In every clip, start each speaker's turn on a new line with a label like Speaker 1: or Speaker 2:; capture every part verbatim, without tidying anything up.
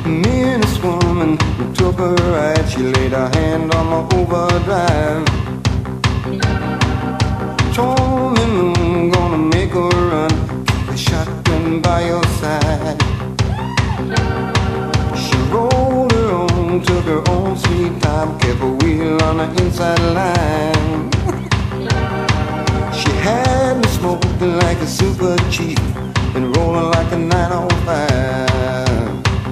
Speaker 1: Me and this woman, we took a ride. She laid her hand on my overdrive. Told me, I'm gonna make a run, the shotgun by your side. She rolled her own, took her own sweet time, kept a wheel on the inside line. She had me smoking like a super chief and rolling like a nine oh five.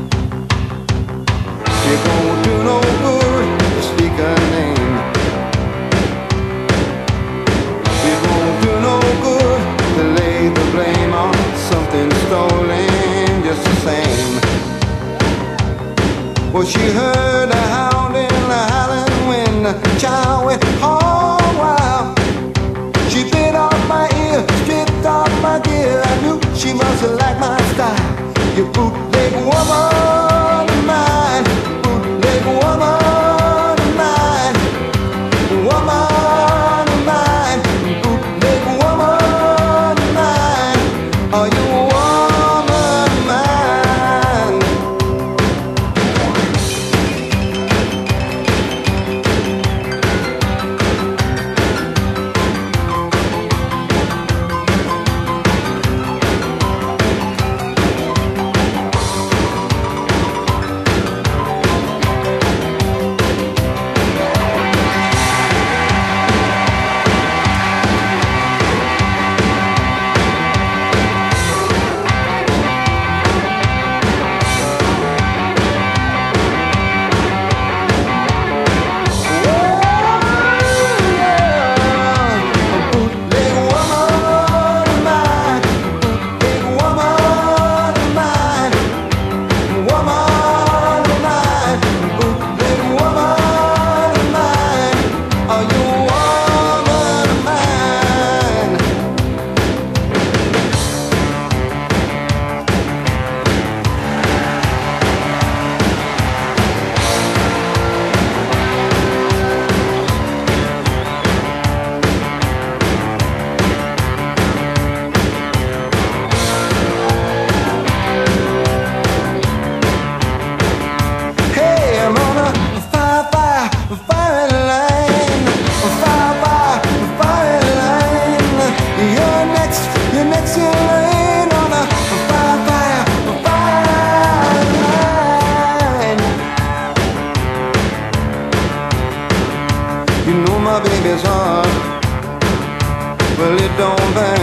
Speaker 1: It won't do no good to speak her name. It won't do no good to lay the blame on something stolen just the same. Well, she heard a hound in the howling wind. The child went hog wild. She bit off my ear, stripped off my gear. I knew she must have liked my style. You bootleg woman of mine, bootleg woman of mine, woman of mine, bootleg woman of mine. Are you a woman of mine? You know my baby's heart, well it don't bang.